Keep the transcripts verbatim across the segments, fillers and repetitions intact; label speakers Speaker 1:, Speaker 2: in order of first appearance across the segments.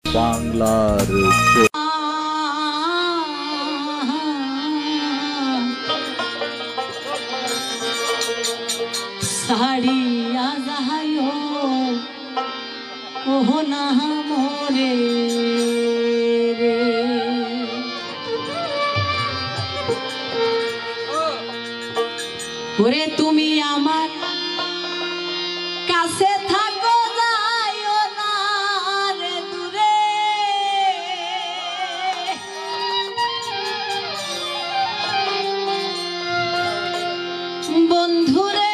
Speaker 1: বাংলার
Speaker 2: সাড়িয়া যাহায়ো ওহো না মোরে রে ওরে তুমি আমার কাছে থাকো যাইও না রে দূরে বন্ধুরে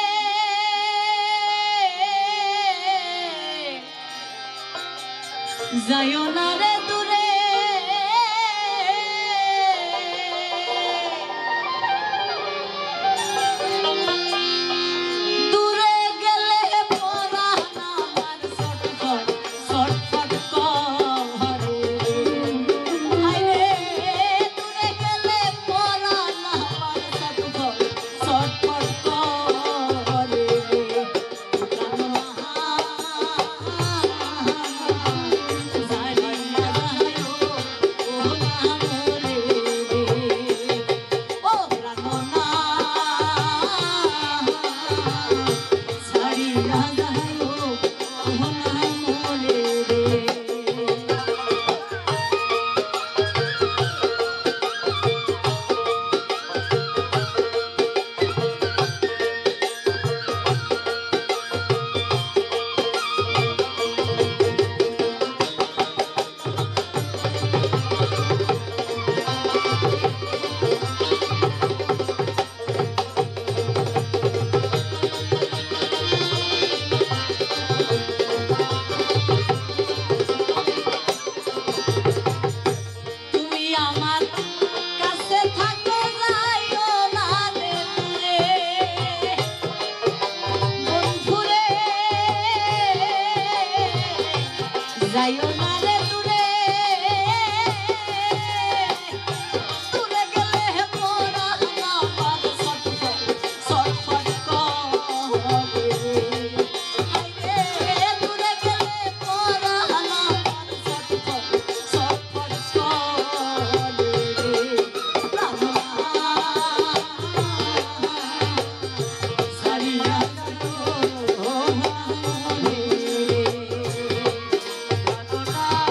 Speaker 2: যাইও না রে দূরে দূরে গেলে পরাণ আমার ছটফট ছটফট করে হায়রে দূরে গেলে পরাণ আমার ছটফট ছটফট করে যাইও না রে দূরে দূরে গেলে পরাণ আমার ছটফট ছটফট করে হায়রে দূরে গেলে পরাণ আমার ছটফট ছটফট করে সারিয়া যাও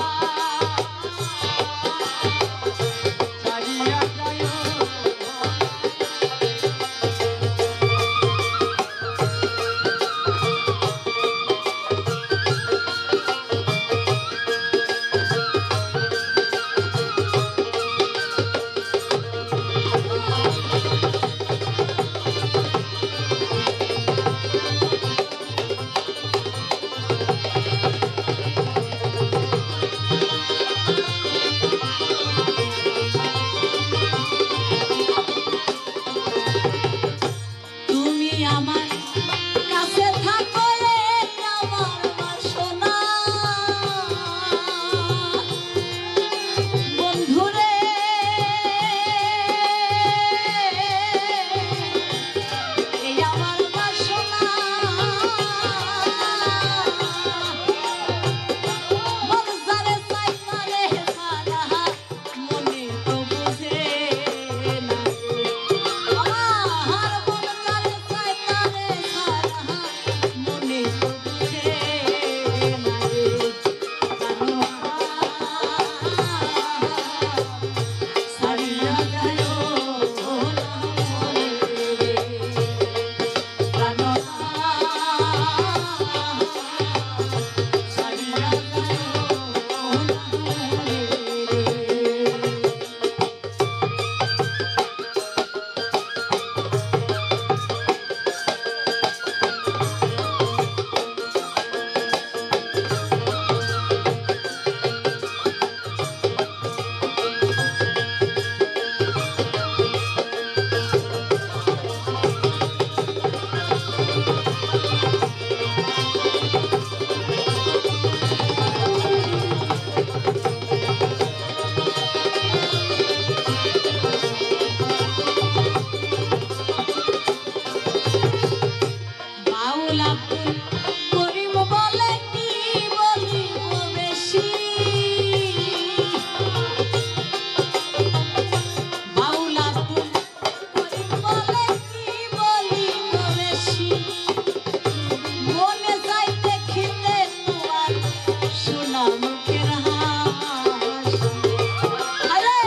Speaker 2: মুখের হাসি আরে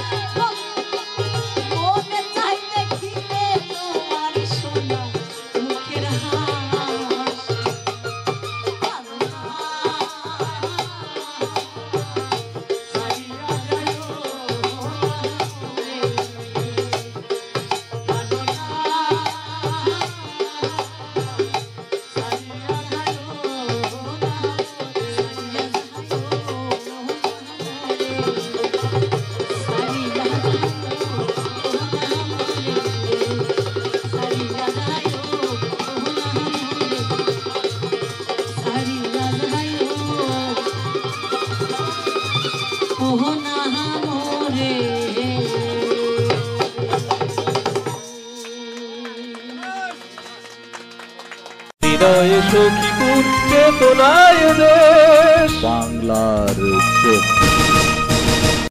Speaker 2: মনে চাই দেখিতে তোমার সোনা মুখের হাসি
Speaker 1: হৃদয়ে সখীপুর চেতনায় দেশ বাংলার চোখ।